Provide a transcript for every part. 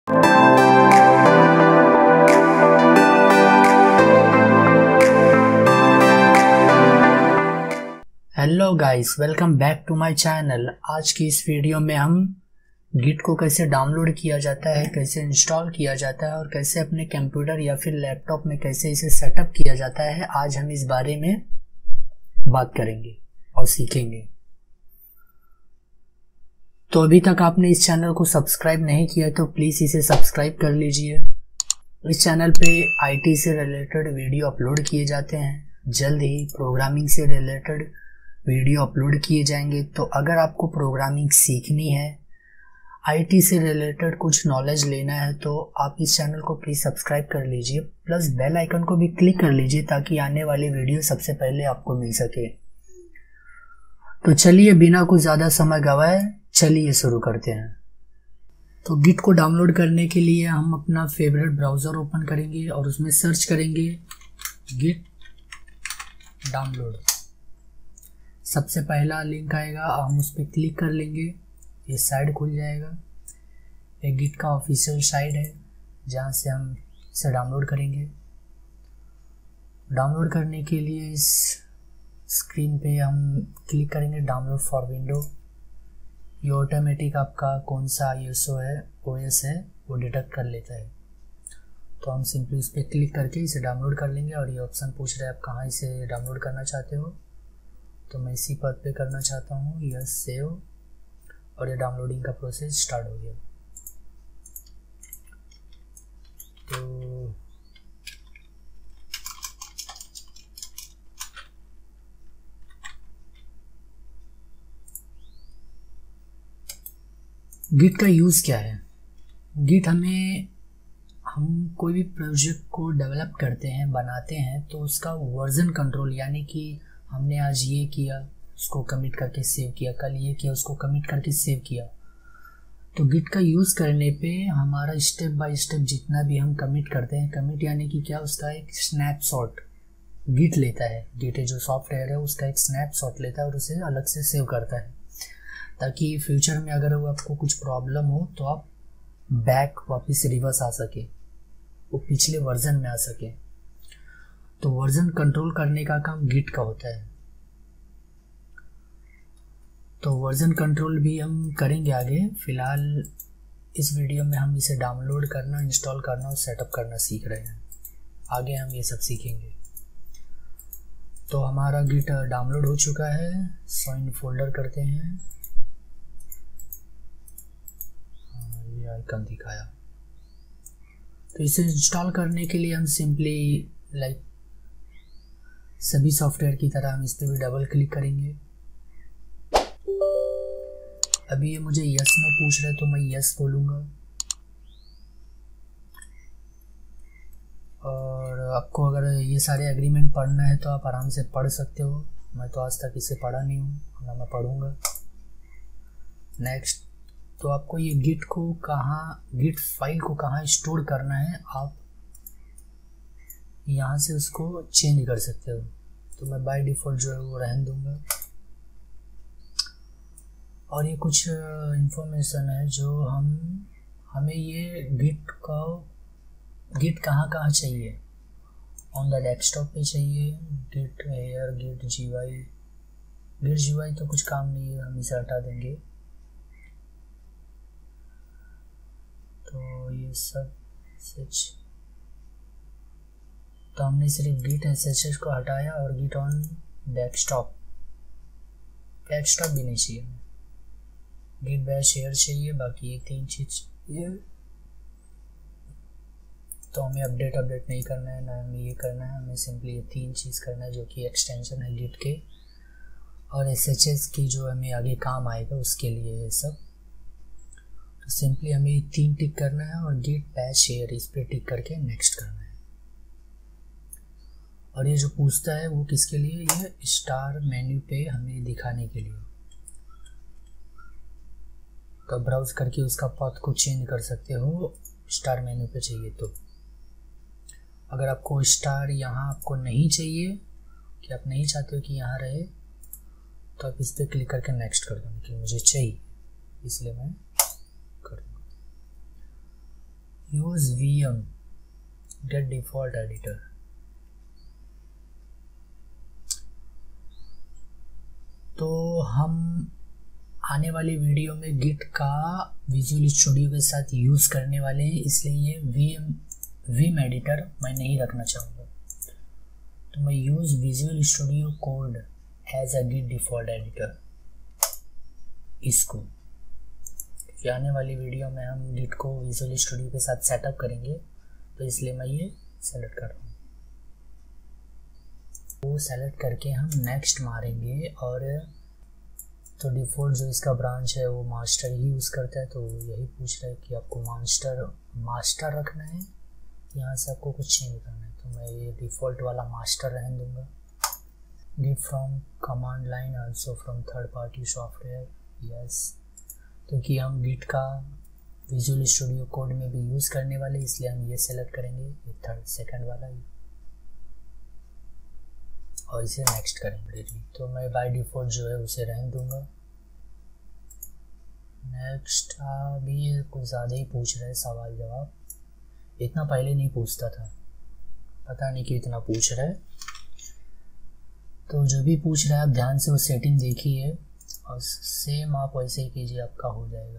Hello guys, welcome back to my channel. आज की इस वीडियो में हम गिट को कैसे डाउनलोड किया जाता है, कैसे इंस्टॉल किया जाता है और कैसे अपने कंप्यूटर या फिर लैपटॉप में कैसे इसे सेटअप किया जाता है, आज हम इस बारे में बात करेंगे और सीखेंगे। तो अभी तक आपने इस चैनल को सब्सक्राइब नहीं किया तो प्लीज़ इसे सब्सक्राइब कर लीजिए। इस चैनल पे आईटी से रिलेटेड वीडियो अपलोड किए जाते हैं। जल्द ही प्रोग्रामिंग से रिलेटेड वीडियो अपलोड किए जाएंगे। तो अगर आपको प्रोग्रामिंग सीखनी है, आईटी से रिलेटेड कुछ नॉलेज लेना है, तो आप इस चैनल को प्लीज़ सब्सक्राइब कर लीजिए, प्लस बेल आइकन को भी क्लिक कर लीजिए ताकि आने वाली वीडियो सबसे पहले आपको मिल सके। तो चलिए बिना कुछ ज़्यादा समय गवाए चलिए शुरू करते हैं। तो गिट को डाउनलोड करने के लिए हम अपना फेवरेट ब्राउज़र ओपन करेंगे और उसमें सर्च करेंगे गिट डाउनलोड। सबसे पहला लिंक आएगा, हम उस पर क्लिक कर लेंगे, ये साइट खुल जाएगा। एक गिट का ऑफिशियल साइट है जहाँ से हम इसे डाउनलोड करेंगे। डाउनलोड करने के लिए इस स्क्रीन पे हम क्लिक करेंगे डाउनलोड फॉर विंडो। ये ऑटोमेटिक आपका कौन सा ओएस है वो डिटेक्ट कर लेता है। तो हम सिंपली उस पर क्लिक करके इसे डाउनलोड कर लेंगे और ये ऑप्शन पूछ रहा है आप कहाँ इसे डाउनलोड करना चाहते हो। तो मैं इसी पद पे करना चाहता हूँ, यस सेव, और ये डाउनलोडिंग का प्रोसेस स्टार्ट हो गया। तो गिट का यूज़ क्या है? गिट हम कोई भी प्रोजेक्ट को डेवलप करते हैं, बनाते हैं, तो उसका वर्जन कंट्रोल, यानी कि हमने आज ये किया उसको कमिट करके सेव किया, कल ये किया उसको कमिट करके सेव किया। तो गिट का यूज़ करने पे हमारा स्टेप बाय स्टेप जितना भी हम कमिट करते हैं, कमिट यानी कि क्या, उसका एक स्नैपशॉट गिट लेता है। गिट जो सॉफ्टवेयर है उसका एक स्नैपशॉट लेता है और उसे अलग से सेव करता है, ताकि फ्यूचर में अगर वो आपको कुछ प्रॉब्लम हो तो आप बैक वापस रिवर्स आ सके, वो पिछले वर्जन में आ सके। तो वर्जन कंट्रोल करने का काम गिट का होता है। तो वर्जन कंट्रोल भी हम करेंगे आगे। फिलहाल इस वीडियो में हम इसे डाउनलोड करना, इंस्टॉल करना और सेटअप करना सीख रहे हैं। आगे हम ये सब सीखेंगे। तो हमारा गिट डाउनलोड हो चुका है। सो इन फोल्डर करते हैं, ये आइकन दिखाया। तो इसे इंस्टॉल करने के लिए हम सिंपली सभी सॉफ्टवेयर की तरह हम इस पर भी डबल क्लिक करेंगे। अभी ये मुझे यस नो पूछ रहा है तो मैं यस बोलूँगा। और आपको अगर ये सारे एग्रीमेंट पढ़ना है तो आप आराम से पढ़ सकते हो। मैं तो आज तक इसे पढ़ा नहीं हूँ, ना मैं पढ़ूँगा। नेक्स्ट, तो आपको ये गिट फाइल को कहाँ स्टोर करना है, आप यहाँ से उसको चेंज कर सकते हो। तो मैं बाय डिफ़ॉल्ट जो है वो रहने दूँगा। और ये कुछ इंफॉर्मेशन है जो हमें ये गिट कहाँ चाहिए। ऑन द डेस्कटॉप पे चाहिए, गिट एयर, गिट जीवाई तो कुछ काम नहीं है, हम इसे हटा देंगे। तो ये सब सच, तो हमने सिर्फ गिट एसएचएस को हटाया और गिट ऑन डेस्कटॉप भी नहीं चाहिए। गिट बैश शेयर चाहिए, बाकी ये 3 चीज़ ये। तो हमें अपडेट नहीं करना है, ना हमें ये करना है, हमें सिंपली ये 3 चीज़ करना है जो कि एक्सटेंशन है गिट के और एसएचएस की जो हमें आगे काम आएगा उसके लिए ये सब। तो सिंपली हमें 3 टिक करना है और गिट बैश शेयर इस पर टिक करके नेक्स्ट करना है। और ये जो पूछता है वो किसके लिए, ये स्टार मेन्यू पे हमें दिखाने के लिए। तो ब्राउज करके उसका पाथ को चेंज कर सकते हो स्टार मेन्यू पे चाहिए तो। अगर आपको स्टार यहाँ आपको नहीं चाहिए, कि आप नहीं चाहते हो कि यहाँ रहे, तो आप इस पर क्लिक करके नेक्स्ट कर दो कि मुझे चाहिए, इसलिए मैं कर दूँगा। Use VM Git default editor. तो हम आने वाली वीडियो में गिट का विजुअल स्टूडियो के साथ यूज़ करने वाले हैं, इसलिए ये विम एडिटर मैं नहीं रखना चाहूँगा। तो मैं use Visual Studio Code as a Git default editor, इसको आने वाली वीडियो में हम गिट को विजुअल स्टूडियो के साथ सेटअप करेंगे, तो इसलिए मैं ये सेलेक्ट कर रहा हूँ। वो सेलेक्ट करके हम नेक्स्ट मारेंगे, और तो डिफ़ॉल्ट जो इसका ब्रांच है वो मास्टर ही यूज़ करता है, तो यही पूछ रहा है कि आपको मास्टर रखना है, यहाँ से आपको कुछ चेंज करना है। तो मैं ये डिफ़ॉल्ट वाला मास्टर रहने दूँगा। Git from command line also from third party software, yes. क्योंकि हम गिट का विजुअल स्टूडियो कोड में भी यूज़ करने वाले, इसलिए हम ये सेलेक्ट करेंगे, ये सेकंड वाला ही, और इसे नेक्स्ट करेंगे। तो मैं बाय डिफ़ॉल्ट जो है उसे रहने दूंगा। नेक्स्ट अभी ये कुछ ज़्यादा ही पूछ रहा है सवाल जवाब, इतना पहले नहीं पूछता था, पता नहीं कि इतना पूछ रहा है। तो जो भी पूछ रहा है आप ध्यान से वो सेटिंग देखिए, और सेम आप वैसे ही कीजिए, आपका हो जाएगा।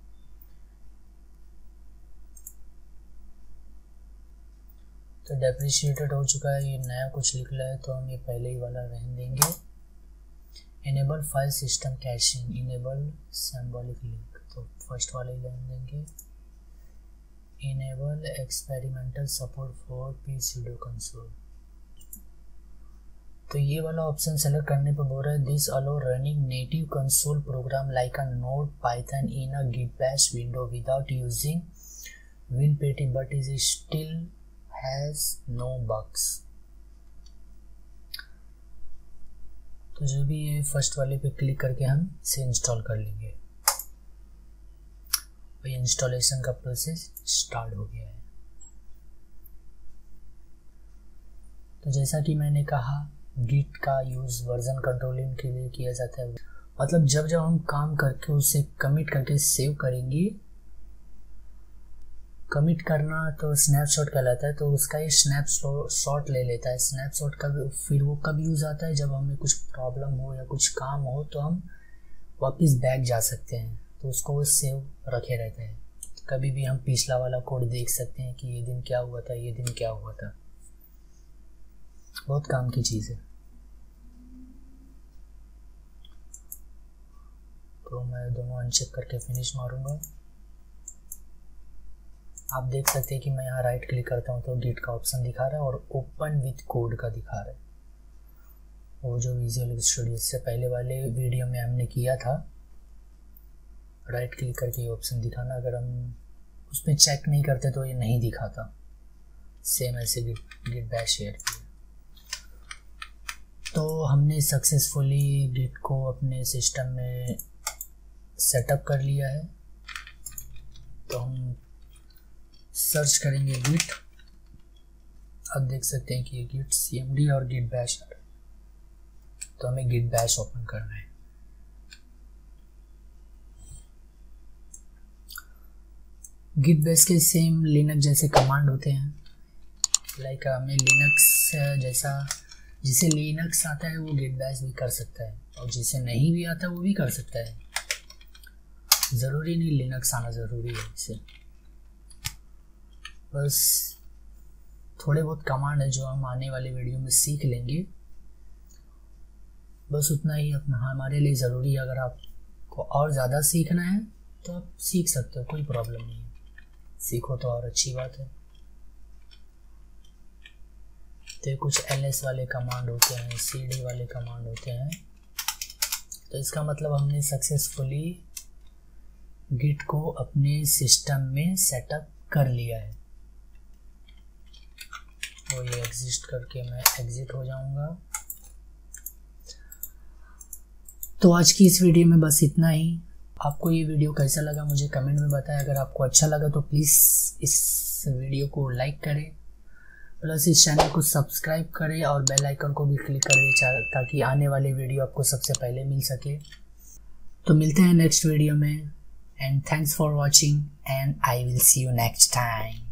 तो डेप्रिशिएटेड हो चुका है, ये नया कुछ लिख रहा है, तो हम ये पहले ही वाला रहने देंगे। Enable file system caching, enable symbolic link, तो फर्स्ट वाले ही रहने देंगे। Enable experimental support for pseudo console, तो ये वाला ऑप्शन सेलेक्ट करने पर बोल रहा है this allow running native console program like a node Python in a Git Bash window without using WinPT but is still has no bugs. तो जो भी ये फर्स्ट वाले पे क्लिक करके हम इसे इंस्टॉल कर लेंगे, और इंस्टॉलेशन का प्रोसेस स्टार्ट हो गया है। तो जैसा कि मैंने कहा, गिट का यूज़ वर्जन कंट्रोलिंग के लिए किया जाता है, मतलब जब हम काम करके उसे कमिट करके सेव करेंगे, कमिट करना तो स्नैपशॉट कहलाता है, तो उसका ये स्नैपशॉट ले लेता है। स्नैपशॉट का फिर वो कब यूज़ आता है, जब हमें कुछ प्रॉब्लम हो या कुछ काम हो, तो हम वापस बैक जा सकते हैं, तो उसको वो सेव रखे रहते हैं। कभी भी हम पिछला वाला कोड देख सकते हैं कि ये दिन क्या हुआ था, ये दिन क्या हुआ था, बहुत काम की चीज़ है। तो मैं दोनों अनचेक करके फिनिश मारूंगा। आप देख सकते हैं कि मैं यहाँ राइट क्लिक करता हूँ तो गिट का ऑप्शन दिखा रहा है, और ओपन विथ कोड का दिखा रहा है। वो जो विजुअल स्टूडियो से पहले वाले वीडियो में हमने किया था, राइट क्लिक करके ये ऑप्शन दिखाना, अगर हम उस पर चेक नहीं करते तो ये नहीं दिखाता। सेम ऐसे गिट बैश शेयर किया। तो हमने सक्सेसफुली गिट को अपने सिस्टम में सेटअप कर लिया है। तो हम सर्च करेंगे गिट, अब देख सकते हैं कि ये गिट cmd और गिट बैश है, तो हमें गिट बैश ओपन करना है। गिट बैश के सेम लिनक्स जैसे कमांड होते हैं, लाइक हमें लिनक्स जैसा, जिसे लिनक्स आता है वो गिट बैश भी कर सकता है, और जिसे नहीं भी आता वो भी कर सकता है। ज़रूरी नहीं लिनक्स आना ज़रूरी है इसे, बस थोड़े बहुत कमांड है जो हम आने वाले वीडियो में सीख लेंगे, बस उतना ही अपना हमारे लिए ज़रूरी है। अगर आपको और ज़्यादा सीखना है तो आप सीख सकते हो, कोई प्रॉब्लम नहीं है, सीखो तो और अच्छी बात है। तो कुछ ls वाले कमांड होते हैं, cd वाले कमांड होते हैं, तो इसका मतलब हमने सक्सेसफुली गिट को अपने सिस्टम में सेटअप कर लिया है। तो ये एग्जिस्ट करके मैं एग्जिट हो जाऊंगा। तो आज की इस वीडियो में बस इतना ही। आपको ये वीडियो कैसा लगा मुझे कमेंट में बताएं। अगर आपको अच्छा लगा तो प्लीज़ इस वीडियो को लाइक करें, प्लस इस चैनल को सब्सक्राइब करें और बेल आइकन को भी क्लिक कर दें ताकि आने वाले वीडियो आपको सबसे पहले मिल सके। तो मिलते हैं नेक्स्ट वीडियो में, and thanks for watching and I will see you next time.